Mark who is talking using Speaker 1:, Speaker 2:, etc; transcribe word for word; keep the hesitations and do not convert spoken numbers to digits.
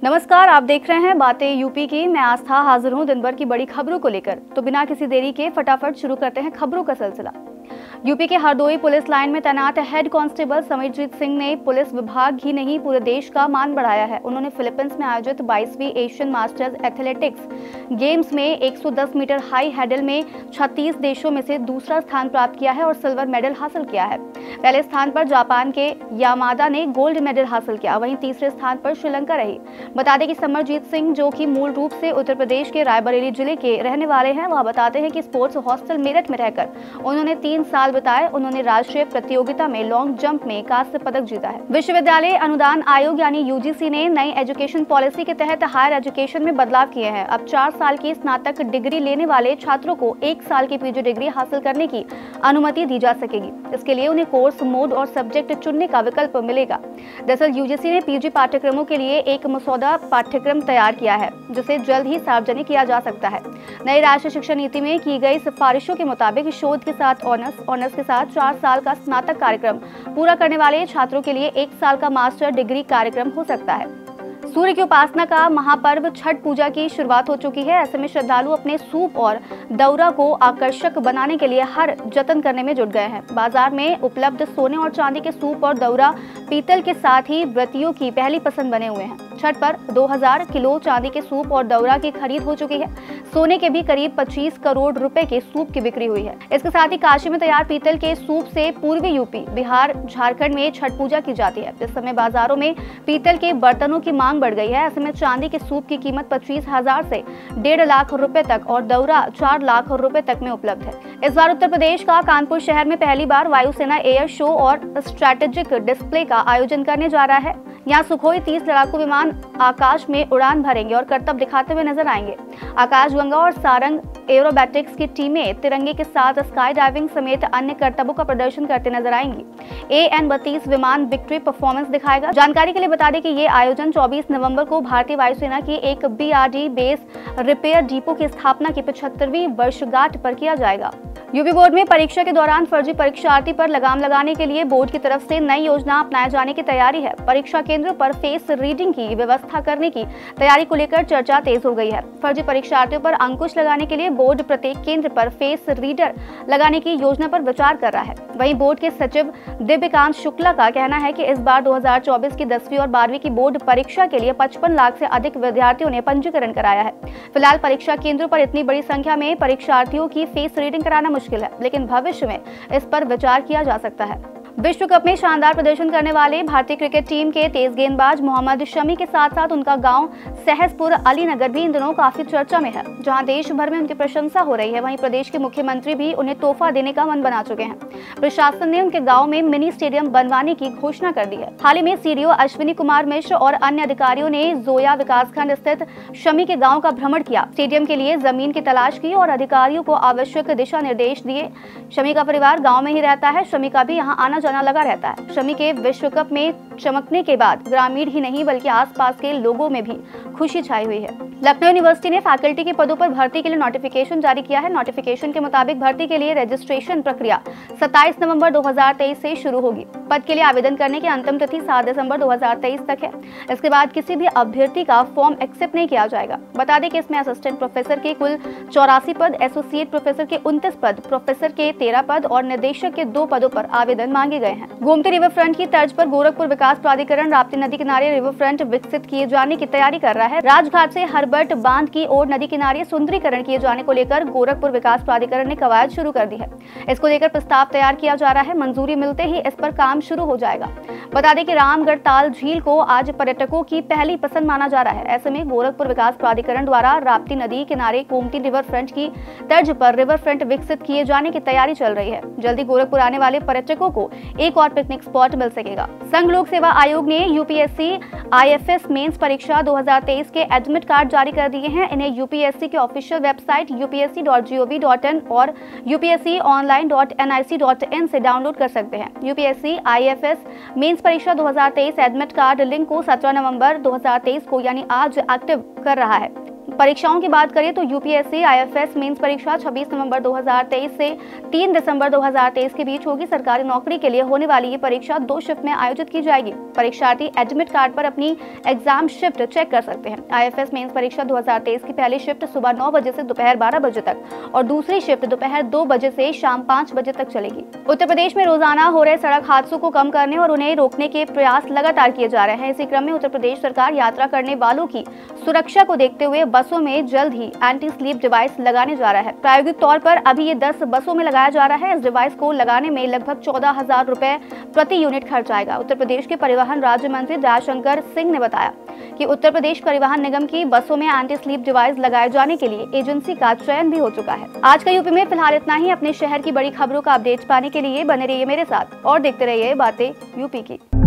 Speaker 1: नमस्कार, आप देख रहे हैं बातें यूपी की। मैं आस्था हाजिर हूं दिन भर की बड़ी खबरों को लेकर। तो बिना किसी देरी के फटाफट शुरू करते हैं खबरों का सिलसिला। यूपी के हरदोई पुलिस लाइन में तैनात हेड कांस्टेबल समीरजीत सिंह ने पुलिस विभाग ही नहीं पूरे देश का मान बढ़ाया है। उन्होंने फिलीपींस में आयोजित बाईसवीं एशियन मास्टर्स एथलेटिक्स गेम्स में एक सौ दस मीटर हाई हैडल में छत्तीस देशों में से दूसरा स्थान प्राप्त किया है और सिल्वर मेडल हासिल किया है। पहले स्थान पर जापान के यामादा ने गोल्ड मेडल हासिल किया, वहीं तीसरे स्थान पर श्रीलंका रही। बता दें कि समरजीत सिंह, जो कि मूल रूप से उत्तर प्रदेश के रायबरेली जिले के रहने वाले हैं, वह बताते हैं कि स्पोर्ट्स हॉस्टल मेरठ में रहकर उन्होंने तीन साल बताए। उन्होंने राष्ट्रीय प्रतियोगिता में लॉन्ग जंप में कांस्य पदक जीता है। विश्वविद्यालय अनुदान आयोग यानी यूजीसी ने नई एजुकेशन पॉलिसी के तहत हायर एजुकेशन में बदलाव किए हैं। अब चार साल की स्नातक डिग्री लेने वाले छात्रों को एक साल की पीजी डिग्री हासिल करने की अनुमति दी जा सकेगी। इसके लिए उन्हें कोर्स मोड और सब्जेक्ट चुनने का विकल्प मिलेगा। दरअसल यूजीसी ने पीजी पाठ्यक्रमों के लिए एक मसौदा पाठ्यक्रम तैयार किया है, जिसे जल्द ही सार्वजनिक किया जा सकता है। नई राष्ट्रीय शिक्षा नीति में की गई सिफारिशों के मुताबिक शोध के साथ ऑनर्स, ऑनर्स के साथ चार साल का स्नातक कार्यक्रम पूरा करने वाले छात्रों के लिए एक साल का मास्टर डिग्री कार्यक्रम हो सकता है। सूर्य की उपासना का महापर्व छठ पूजा की शुरुआत हो चुकी है। ऐसे में श्रद्धालु अपने सूप और दौरा को आकर्षक बनाने के लिए हर जतन करने में जुट गए हैं। बाजार में उपलब्ध सोने और चांदी के सूप और दौरा पीतल के साथ ही व्रतियों की पहली पसंद बने हुए हैं। छठ पर दो हज़ार किलो चांदी के सूप और दौरा की खरीद हो चुकी है। सोने के भी करीब पच्चीस करोड़ रुपए के सूप की बिक्री हुई है। इसके साथ ही काशी में तैयार पीतल के सूप से पूर्वी यूपी, बिहार, झारखंड में छठ पूजा की जाती है। इस समय बाजारों में पीतल के बर्तनों की मांग बढ़ गई है। ऐसे में चांदी के सूप की कीमत पच्चीस हजार से डेढ़ लाख रुपए तक और दौरा चार लाख रुपए तक में उपलब्ध है। इस बार उत्तर प्रदेश का कानपुर शहर में पहली बार वायुसेना एयर शो और स्ट्रैटेजिक डिस्प्ले का आयोजन करने जा रहा है। यहाँ सुखोई तीस लड़ाकू विमान आकाश में उड़ान भरेंगे और करतब दिखाते हुए नजर आएंगे। आकाशगंगा और सारंग एरोबैटिक्स की टीमें तिरंगे के साथ स्काई डाइविंग समेत अन्य करतबों का प्रदर्शन करते नजर आएंगी। ए एन बत्तीस विमान विक्ट्री परफॉर्मेंस दिखाएगा। जानकारी के लिए बता दें कि ये आयोजन चौबीस नवंबर को भारतीय वायुसेना की एक B R D base repair depot की स्थापना की पचहत्तरवीं वर्षगांठ पर किया जाएगा। यूपी बोर्ड में परीक्षा के दौरान फर्जी परीक्षार्थी पर लगाम लगाने के लिए बोर्ड की तरफ से नई योजना अपनाए जाने की तैयारी है। परीक्षा केंद्रों पर फेस रीडिंग की व्यवस्था करने की तैयारी को लेकर चर्चा तेज हो गई है। फर्जी परीक्षार्थियों पर अंकुश लगाने के लिए बोर्ड प्रत्येक केंद्र पर फेस रीडर लगाने की योजना पर विचार कर रहा है। वहीं बोर्ड के सचिव दिव्यकांत शुक्ला का कहना है कि इस बार दो हज़ार चौबीस की दसवीं और बारहवीं की बोर्ड परीक्षा के लिए पचपन लाख से अधिक विद्यार्थियों ने पंजीकरण कराया है। फिलहाल परीक्षा केंद्रों पर इतनी बड़ी संख्या में परीक्षार्थियों की फेस रीडिंग कराना मुश्किल है, लेकिन भविष्य में इस पर विचार किया जा सकता है। विश्व कप में शानदार प्रदर्शन करने वाले भारतीय क्रिकेट टीम के तेज गेंदबाज मोहम्मद शमी के साथ साथ उनका गांव सहसपुर अलीनगर भी इन दिनों काफी चर्चा में है, जहां देश भर में उनकी प्रशंसा हो रही है। वहीं प्रदेश के मुख्यमंत्री भी उन्हें तोहफा देने का मन बना चुके हैं। प्रशासन ने उनके गाँव में मिनी स्टेडियम बनवाने की घोषणा कर दी है। हाल ही में सीडीओ अश्विनी कुमार मिश्र और अन्य अधिकारियों ने जोया विकासखंड स्थित शमी के गाँव का भ्रमण किया, स्टेडियम के लिए जमीन की तलाश की और अधिकारियों को आवश्यक दिशा निर्देश दिए। शमी का परिवार गाँव में ही रहता है। शमी का भी यहाँ आना जाना लगा रहता है। शमी के विश्व कप में चमकने के बाद ग्रामीण ही नहीं बल्कि आसपास के लोगों में भी खुशी छाई हुई है। लखनऊ यूनिवर्सिटी ने फैकल्टी के पदों पर भर्ती के लिए नोटिफिकेशन जारी किया है। नोटिफिकेशन के मुताबिक भर्ती के लिए रजिस्ट्रेशन प्रक्रिया सत्ताईस नवंबर दो हज़ार तेईस से शुरू होगी। पद के लिए आवेदन करने की अंतिम तिथि सात दिसंबर दो हज़ार तेईस तक है। इसके बाद किसी भी अभ्यर्थी का फॉर्म एक्सेप्ट नहीं किया जाएगा। बता दें कि इसमें असिस्टेंट प्रोफेसर के कुल चौरासी पद, एसोसिएट प्रोफेसर के उनतीस पद, प्रोफेसर के तेरह पद और निदेशक के दो पदों पर आवेदन मांगे गए हैं। गोमती रिवर फ्रंट की तर्ज पर गोरखपुर विकास प्राधिकरण राप्ती नदी किनारे रिवर फ्रंट विकसित किए जाने की तैयारी कर रहा है। राजघाट से हरबट बांध की ओर नदी किनारे सुंदरीकरण किए जाने को लेकर गोरखपुर विकास प्राधिकरण ने कवायद शुरू कर दी है। इसको लेकर प्रस्ताव तैयार किया जा रहा है। मंजूरी मिलते ही इस पर काम शुरू हो जाएगा। बता दें कि रामगढ़ ताल झील को आज पर्यटकों की पहली पसंद माना जा रहा है। ऐसे में गोरखपुर विकास प्राधिकरण द्वारा राप्ती नदी किनारे गोमती रिवर फ्रंट की तर्ज पर रिवर फ्रंट विकसित किए जाने की तैयारी चल रही है। जल्दी गोरखपुर आने वाले पर्यटकों को एक और पिकनिक स्पॉट मिल सकेगा। संघ लोक सेवा आयोग ने यूपीएससी आईएफएस मेंस परीक्षा दो हज़ार तेईस के एडमिट कार्ड जारी कर दिए हैं। इन्हें यूपीएससी के official website U P S C dot G O V dot in और U P S C online dot N I C dot in से डाउनलोड कर सकते हैं। यूपीएससी आईएफएस मेंस परीक्षा दो हज़ार तेईस एडमिट कार्ड लिंक को सत्रह नवंबर दो हज़ार तेईस को यानी आज एक्टिव कर रहा है। परीक्षाओं की बात करें तो यूपीएससी आईएफएस मेंस परीक्षा छब्बीस नवंबर दो हज़ार तेईस से तीन दिसंबर दो हज़ार तेईस के बीच होगी। सरकारी नौकरी के लिए होने वाली ये परीक्षा दो शिफ्ट में आयोजित की जाएगी। परीक्षार्थी एडमिट कार्ड पर अपनी एग्जाम शिफ्ट चेक कर सकते हैं। आईएफएस मेंस परीक्षा दो हज़ार तेईस की पहली शिफ्ट सुबह नौ बजे से दोपहर बारह बजे तक और दूसरी शिफ्ट दोपहर दो बजे से शाम पाँच बजे तक चलेगी। उत्तर प्रदेश में रोजाना हो रहे सड़क हादसों को कम करने और उन्हें रोकने के प्रयास लगातार किए जा रहे हैं। इसी क्रम में उत्तर प्रदेश सरकार यात्रा करने वालों की सुरक्षा को देखते हुए बसों में जल्द ही एंटी स्लीप डिवाइस लगाने जा रहा है। प्रायोगिक तौर पर अभी ये दस बसों में लगाया जा रहा है। इस डिवाइस को लगाने में लगभग चौदह हजार रुपए प्रति यूनिट खर्च आएगा। उत्तर प्रदेश के परिवहन राज्य मंत्री दयाशंकर सिंह ने बताया कि उत्तर प्रदेश परिवहन निगम की बसों में एंटी स्लीप डिवाइस लगाए जाने के लिए एजेंसी का चयन भी हो चुका है। आज का यूपी में फिलहाल इतना ही। अपने शहर की बड़ी खबरों का अपडेट पाने के लिए बने रहिए मेरे साथ और देखते रहिए बातें यूपी की।